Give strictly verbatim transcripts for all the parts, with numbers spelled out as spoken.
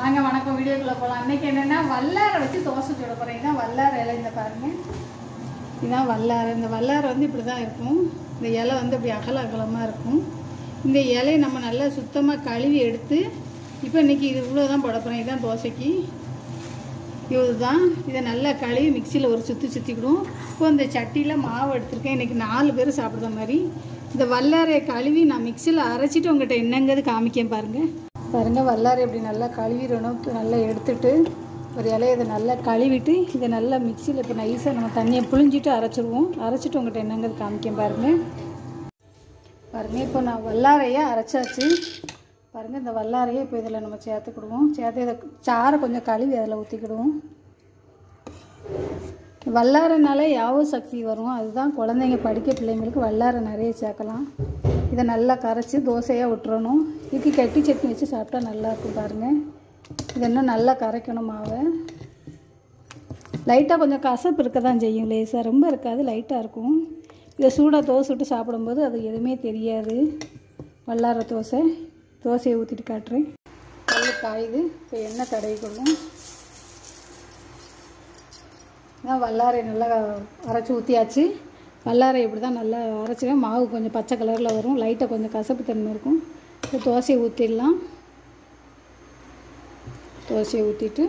வாங்க வணக்கம் வீடியோக்குள்ள போகலாம். அன்றைக்கி என்னென்னா வல்லாரை வச்சு தோசை சுட போகிறேன். இதுதான் வல்லாரை இலை. இந்த பாருங்கள், இதுதான் வல்லாரை. இந்த வல்லாரை வந்து இப்படி தான் இருக்கும். இந்த இலை வந்து இப்படி அகல அகலமாக இருக்கும். இந்த இலையை நம்ம நல்லா சுத்தமாக கழுவி எடுத்து இப்போ இன்றைக்கி இது இவ்வளோ தான் போட போகிறேன். இதுதான் தோசைக்கு இதுதான். இதை நல்லா கழுவி மிக்சியில் ஒரு சுற்றி சுற்றிக்கிடும். இப்போ இந்த சட்டியில் மாவு எடுத்துருக்கேன். இன்றைக்கி நாலு பேர் சாப்பிட்ற மாதிரி. இந்த வல்லாரையை கழுவி நான் மிக்சியில் அரைச்சிட்டு உங்கள்கிட்ட என்னங்கிறது காமிக்கேன் பாருங்கள். பாருங்கள், வல்லாரை இப்படி நல்லா கழுவிடணும். நல்லா எடுத்துட்டு ஒரு இலையை இதை நல்லா கழுவிட்டு இதை நல்லா மிக்சியில் இப்போ நைஸாக நம்ம தண்ணியை புழிஞ்சிட்டு அரைச்சிடுவோம். அரைச்சிட்டு உங்கள்கிட்ட என்னங்கிறது காமிக்கேன் பாருங்கள். பாருங்கள், இப்போ நான் வல்லாரையை அரைச்சாச்சு. பாருங்கள், இந்த வல்லாரையை இப்போ இதில் நம்ம சேர்த்துக்கிடுவோம். சேர்த்து இதை சாரை கொஞ்சம் கழுவி அதில் ஊற்றிக்கிடுவோம். வல்லாரைனால யாவும் சக்தி வரும். அதுதான் குழந்தைங்க படிக்க பிள்ளைங்களுக்கு வல்லாரை நிறைய சேர்க்கலாம். இதை நல்லா கரைச்சி தோசையாக விட்டுறணும். இதுக்கு கட்டி சட்னி வச்சு சாப்பிட்டா நல்லாயிருக்கும். பாருங்கள், இது இன்னும் நல்லா கரைக்கணும் மாவை. லைட்டாக கொஞ்சம் கசப்பு இருக்க தான் செய்யும், லேசாக ரொம்ப இருக்காது, லைட்டாக இருக்கும். இதை சூடாக தோசை விட்டு சாப்பிடும்போது அது எதுவுமே தெரியாது. வல்லாரை தோசை தோசையை ஊற்றிட்டு காட்டுறேன். கல் காயுது. இப்போ எண்ணெய் தடவி கொள்ளும். இதான் வல்லாரை நல்லா அரைச்சி ஊற்றியாச்சு. வல்லாரை இப்படி தான் நல்லா அரைச்சிடும். மாவு கொஞ்சம் பச்சை கலரில் வரும். லைட்டாக கொஞ்சம் கசப்பு தன்மை இருக்கும். இப்போ தோசையை ஊற்றிடலாம். தோசையை ஊற்றிட்டு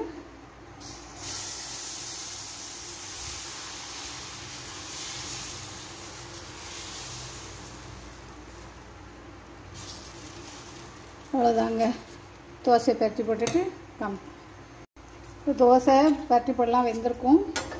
அவ்வளோதாங்க. தோசையை பரட்டி போட்டுட்டு கம் இப்போ தோசை பரட்டி போடலாம். வெந்திருக்கும்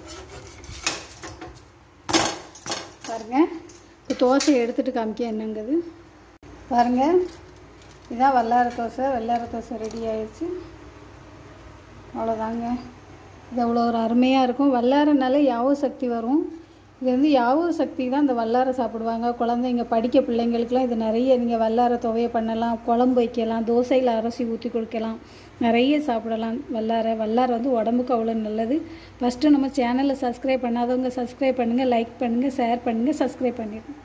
பாருங்கள். இப்போ தோசையை எடுத்துகிட்டு காமிக்க என்னங்குது பாருங்கள். இதுதான் வல்லாரை தோசை. வல்லாரை தோசை ரெடி ஆயிடுச்சு. அவ்வளோதாங்க. இது அவ்வளோ ஒரு அருமையாக இருக்கும். வல்லாரைனால யாவும் சக்தி வரும். இது வந்து யாவும் சக்தி தான் இந்த வல்லாரை சாப்பிடுவாங்க குழந்தைங்க. படிக்க பிள்ளைங்களுக்கெலாம் இது நிறைய நீங்கள் வல்லாரை துவையை பண்ணலாம், குழம்பு வைக்கலாம், தோசையில் அரைச்சி ஊற்றி கொடுக்கலாம், நிறைய சாப்பிடலாம். வல்லாரை வல்லாரை வந்து உடம்புக்கு அவ்வளோ நல்லது. ஃபஸ்ட்டு நம்ம சேனலை சப்ஸ்கிரைப் பண்ணாதவங்க சப்ஸ்கிரைப் பண்ணுங்கள், லைக் பண்ணுங்கள், ஷேர் பண்ணுங்கள், சப்ஸ்கிரைப் பண்ணிடுங்க.